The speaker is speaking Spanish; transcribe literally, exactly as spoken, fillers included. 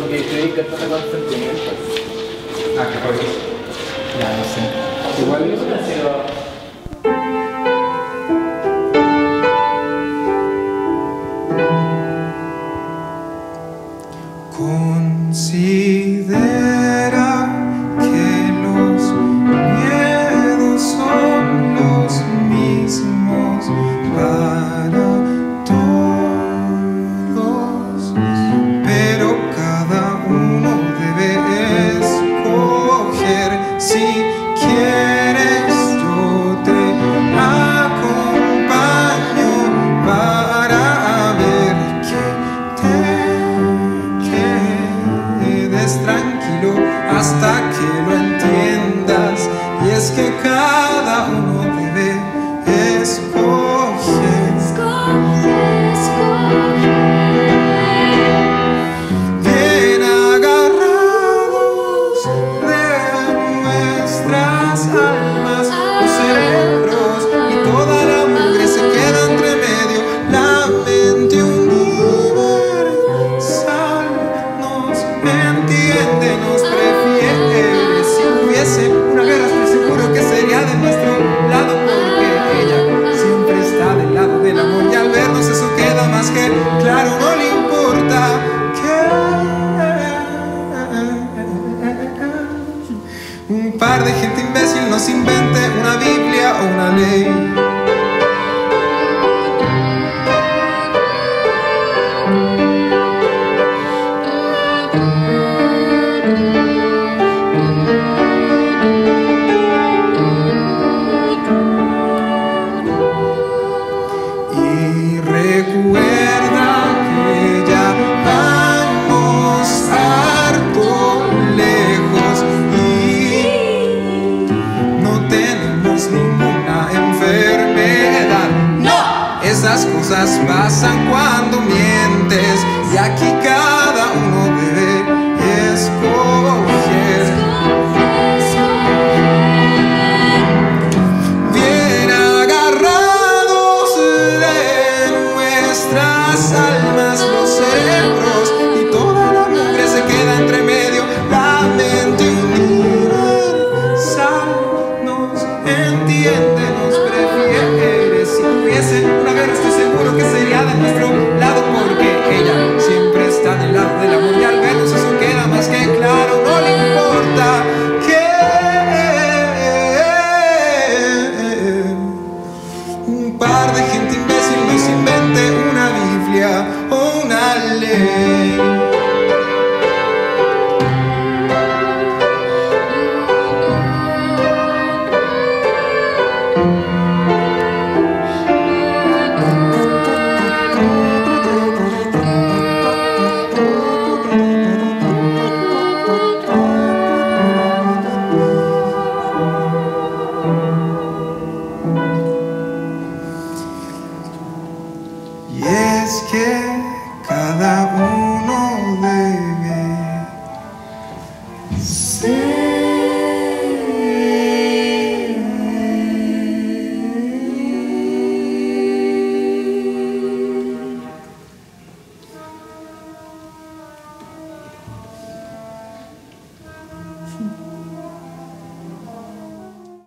porque escribí cartas con sentimientos. Ah, qué por eso. Ya, no sé. Igual ¿Qué pasa si lo... Considera que los miedos son los mismos para todos, pero cada uno debe escoger. Si quieres, yo te acompaño para ver que te quedes tranquilo hasta que lo entiendas. Y es que cada uno debe escoger. Bien agarrados de nuestras almas, los cerebros y toda la mugre se queda entre medio. La mente universal nos entiende, nos prefiere. Si hubiese una guerra, estoy seguro que sería de nuestro lado, porque ella siempre está del lado del amor. Y al vernos eso queda más que claro, no le importa que un par de gente imbécil nos invente una Biblia o una ley. Y recuerda que ya vamos harto lejos y no tenemos ninguna enfermedad. ¡No! Esas cosas pasan cuando mientes, y aquí cada uno debe escoger. Bien agarrados de nuestras almas, los cerebros y toda la mugre se queda entre medio. La mente universal nos entiende, nos prefiere. Si hubiese una guerra, estoy seguro que sería de nuestro lado, porque ella siempre está del lado del amor. Y al vernos eso queda más que claro, no le importa que un par de gente imbécil nos invente una Biblia o una ley. Y es que cada uno debe ser